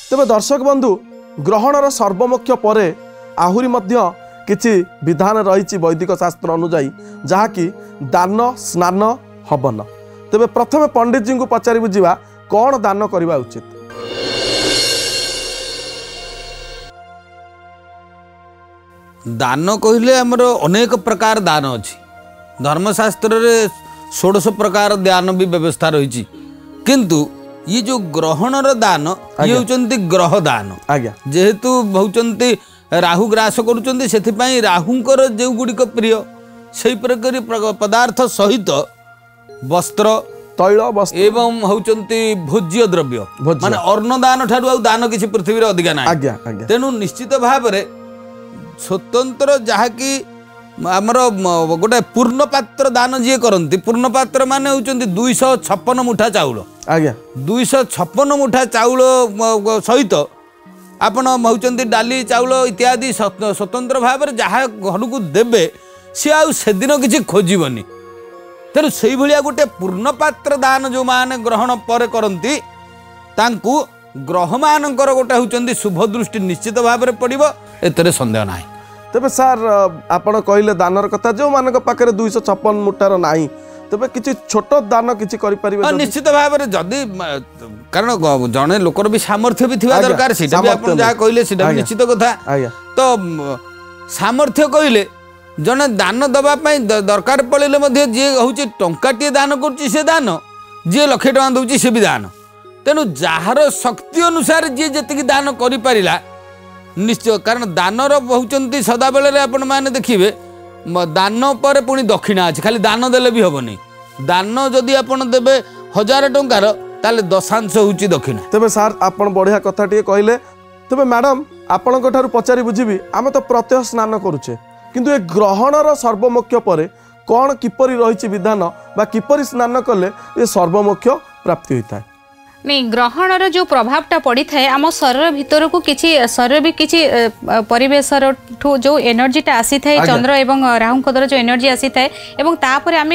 तेबे दर्शक बंधु ग्रहणर सर्वमुख्य परे आहुरी मध्य किछि विधान रही वैदिक शास्त्र अनुजाई जहाँकि दान स्नान हवन। तेबे प्रथमे पंडित जी को पचारि बुझिबा कौन दान करवा उचित। दान कहले आमर अनेक प्रकार दान अच्छी धर्मशास्त्र रे 16 प्रकार दान भी व्यवस्था रही किंतु ये जो ग्रहणर दान ये होचंती ग्रह दान आज्ञा जेहेतु होचंती राहु ग्रास करुचंती सेथिपई राहुंकर जो गुड़िक प्रिय से प्रकार पदार्थ सहित वस्त्र तैल वस्त्र एवं होचंती भोज्य द्रव्य माने अन्नदान ठारू आ दान किसी पृथ्वी रे अधिका ना आज्ञा आज्ञा तेणु निश्चित भाव में स्वतंत्र जहाँकि आमर गोटे पूर्ण पात्र दान जी करती पूर्ण पात्र माने होचंती 256 मुठा चाउल आज्ञा 256 मुठा चाउल सहित आपण होचंती डाली चाउल इत्यादि स्वतंत्र भाव में जहाँ घर को देवे सी आदिन किसी खोजबनी तेणु से भाया गोटे पूर्ण पात्र दान जो माने ग्रहण पर करती तांकु ग्रह मानकर गोटे होचंती शुभ दृष्टि निश्चित भाव में पड़ो एतरे संदेह ना। तेबे सार आपण कहले दानर कथा जो मानक पाखरे 256 मुठार नाही तेबे किछि छोट दान किछि करि परिबे निश्चित भाव में जदि कारण जने लोकर भी सामर्थ्य भी थिबा दरकार सेटा भी आपण जा कहले सेटा निश्चित कथा तो सामर्थ्य कहले जने दान दबा पई दरकार पड़िले मध्ये जे होची टंकाटी दान करछि से दान जे लाख टका दउछि से भी दान तेनु जहार शक्ति अनुसार जे जतिक दान करि परिला निश्चय कारण दानर होचंती सदा बेले आपण माने देखिबे दान पर पुणी दक्षिणा अछि खाली दान देले भी होबनी दान जदि आपण देबे 1000 टंकार ताले दशांश होची दक्षिणा। तेबे सार आपण बढ़िया कथा टिके कहले तेबे मैडम आपण को ठारू पचारि बुझिबी आमे तो प्रत्यह स्नान करूचे किंतु ए ग्रहणर सर्वमुख्य परे कौन किपरि रहिछि विधान बा किपरि स्नान कले ए सर्वमुख्य प्राप्ति होइता नहीं ग्रहणर जो प्रभावटा पड़ी थाए आम शरीर भितर को किसी शरीर भी किसी परिवेश जो एनर्जीटा आसी थाए चंद्र एवं राहु द्वारा जो एनर्जी आसी थाए एवं तापर आम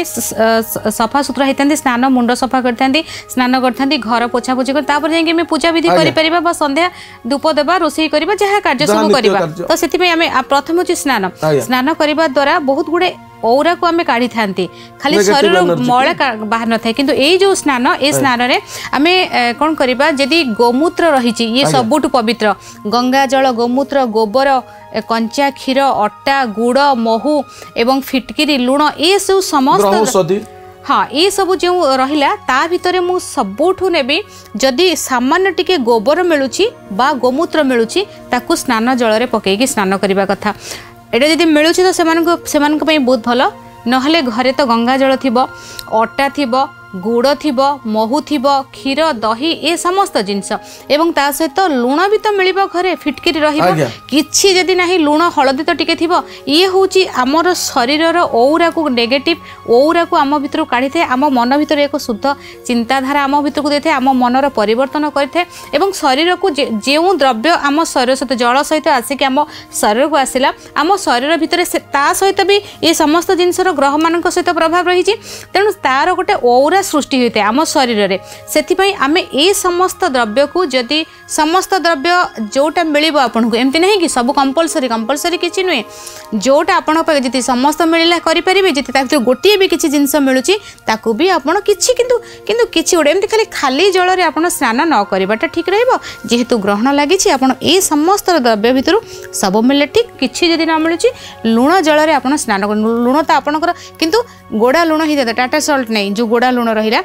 सफा सुतरा होता स्नान मुंड सफा करते स्नान करते घर पोछा पोछी कर जाइए पूजा विधि कर संध्या धूप देवा रोषे करवा जहाँ कार्य सब करवा तो से आम प्रथम हूँ स्नान स्नान करने द्वारा बहुत गुड़े औरा को आम काढ़ी था खाली शरीर मैला बाहर न था किंतु ये जो स्नान ए स्नान रे आम कौन करवा जदि गोमूत्र रही ये सबुठ पवित्र गंगा जल गोमूत्र गोबर कंचा क्षीर अटा गुड़ महू एवं फिटकिरी लुण ये सब समस्त हाँ ये सब जो रहिला ता भितर मु सबुठु नेबी जदि सामान्य टिके गोबर मिलुची बा गोमूत्र मिलुची ताकू स्नान जल रे पकेकी स्नान करबा कथा एटा जदि मिलुची तो सेमानक पई बहुत भलो नहले घरे तो गंगा जल थिबो अटा थिबो गुड़ थिबो महू थिबो क्षीर दही ए समस्त जिनस एवं ता सहित लुण भी तो मिलिबो घरे फिटकिरी रहिबो किछि जदि नाही लुण हळदी तो टिके थिबो ये होची हमर शरीरर औरा को नेगेटिव औरा को आम भितर काढी थे आम मन भितर एक शुद्ध चिंताधारा आम भितर को देथे आम मनर परिवर्तन करथे एवं शरीर को जेउ द्रव्य आम शरीर सहित जल सहित आसिक आम शरीर को आसिला आम शरीर भितर ता सहित भी ये समस्त जिनसर ग्रह मानक सहित प्रभाव रही तेणु तार गोटे औरा सृष्टि होता है आम शरीर में से आम ये समस्त द्रव्य को जदि समस्त द्रव्य जोटा मिल आपको एमती नहीं कि सब कंपलसरी किसी नुहे जोटा आपण जी समस्त मिलला करेंगे जी गोटे भी किसी जिनस मिलूँ ताकू भी आपड़ किसी किंतु किसी गोटे एमती खाली जल में स्नान न करवाटा ठीक रहिबो जेहेतु ग्रहण लगी ये समस्त द्रव्य भितर सब मिले ठीक किसी जदि न मिलूँ लुण जल में स्नान कर लुण तो आपंकर किंतु गोड़ा लुण ही टाटा सल्ट नहीं जो गोड़ा लुण रहा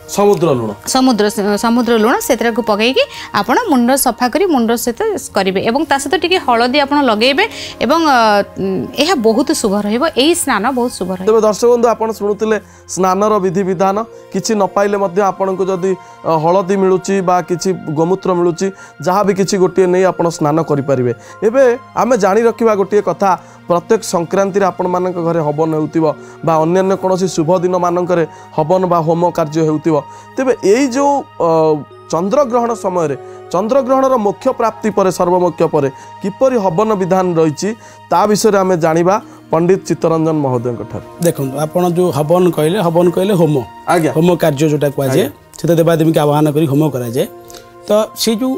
समुद्र लुण से पकईकि आपण मुंड सफा करी मुंड सहित करेंगे और ता सहित टिके हलदी आप लगेबे एवं यह बहुत शुभ रहिबो एही स्नान बहुत शुभ रहिबो। तबे दर्शक बंधु आपण शुणुतिले स्नानर विधि विधान किछि न पाइले मध्ये आपण को जदी हलदी मिलुची बा किछि गोमूत्र मिलुची जहाँ भी किछि गोटे नहीं आपण स्नान करि परिबे। एबे आमे जानि रखिबा गोटे कथा प्रत्येक संक्रांति आपण मानक घरे हवन हेउतिबो बा अन्य कोनोसी शुभ दिन मानकरे हवन बा होम कार्य हेउतिबो तेबे एई जो चंद्रग्रहण समय चंद्रग्रहणर मुख्य प्राप्ति पर सर्वमुख्य पर किपरि हवन विधान रही ता विषय आम जानिबा पंडित चित्तरंजन महोदय देखो आपण जो हवन कहले होम आज्ञा होम कार्य जोटा कहुए से देवादेवी के आह्वान कर होम कराए तो से जो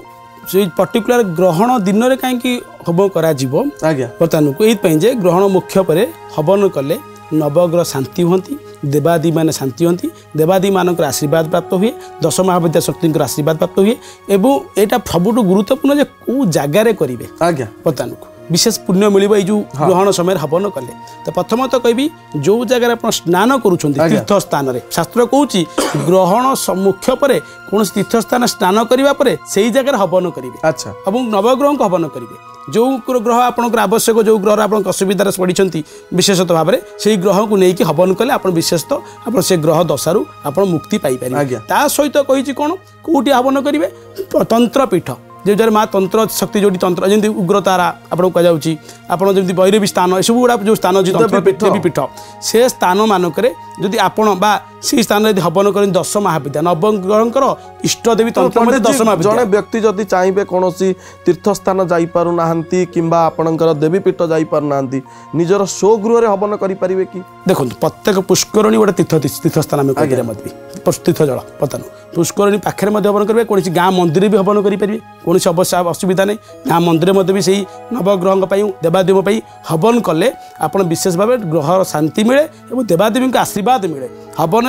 से पर्टिकुलर ग्रहण दिन में कहीं हवन करा आज्ञा बर्तमान को ये ग्रहण मुख्य पर हवन कले नवग्रह शांति हुंती देवादी मान शांति हुंती देवादी मान आशीर्वाद प्राप्त हुए 10 महाविद्या शक्ति आशीर्वाद प्राप्त हुए एवं यहाँ सबुठ गुरुत्वपूर्ण जे कौ जगार करेंगे आज्ञा बर्तमान को विशेष पुण्य मिल जो ग्रहण समय हवन कले तो प्रथमतः कहबी जो जगह आप स्नान करुँच तीर्थ स्थान में शास्त्र कहूँ ग्रहण मुख्य पर कौन तीर्थ स्थान स्नान करने से जगह हवन करेंगे अच्छा और नवग्रह को हवन करेंगे जो ग्रह आपंकर आवश्यक जो ग्रह आप असुविधार पड़ती विशेषतः भाव में से ग्रह को लेकिन हवन कले आप विशेषतः आप से ग्रह दशारू आप मुक्ति पाइपर ता सहित कही कौन कौटी हवन करेंगे तंत्रपीठ जो जगह माँ तंत्र शक्ति जो तंत्र जमी उग्रतारा आपको कहुच्छी आप जमी भैरवी स्थान सब गुड़ा जो स्थान अच्छी देवी पीठ से स्थान मानक जदि आपण से स्थान यदि हवन करें 10 महाविद्या नवग्रह इष्टदेवी तंत्र 10 महाविद्या जड़े व्यक्ति जदि चाहिए कौन तीर्थ स्थान जापारूना कि आपणकर देवी पीठ जापारूना निजर स्वगृह हवन करेंगे कि देखो प्रत्येक पुष्करणी गोटे तीर्थ स्थान आम तीर्थ जल पतन पुष्करणी पाखे हवन करेंगे कौन गाँ मंदिर भी हवन करेंगे कौन अवश्य असुविधा नहीं गाँ मंदिर भी से नवग्रह देवादेव हवन कले आप विशेष भाव ग्रह शांति मिले और देवादेवी आशीर्वाद मिले हवन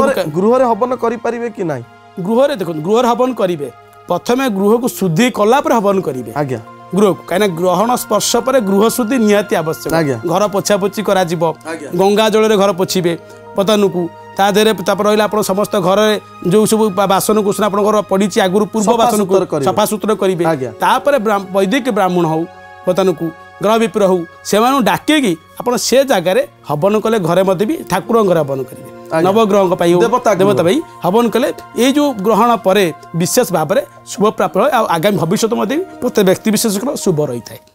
गृह हवन करेंगे कि ना गृह देखो गृह हवन करेंगे प्रथम गृह को शुद्धि कलापर हवन करेंगे आज्ञा गृह को कहीं ग्रहण स्पर्श पर गृह शुद्धि निहाती आवश्यक घर पोछापोछि करा गंगा जल घर पोछिबे पतन को ता देहरे रहा आप समस्त घर जो सब बासन कुसन आप पड़ी आगुरी पूर्व बासन को सफा सुतरा करेंगे वैदिक ब्राह्मण हो पतन को ग्रह विप्र हो से डाकिकी आप से जगार हवन कले घरे भी ठाकुर घर हवन करेंगे नवग्रह देवता भाई हवन कले ये जो ग्रहण पर विशेष भाव में शुभ प्राप्त आगामी भविष्य प्रत्येक व्यक्ति विशेष शुभ रही है।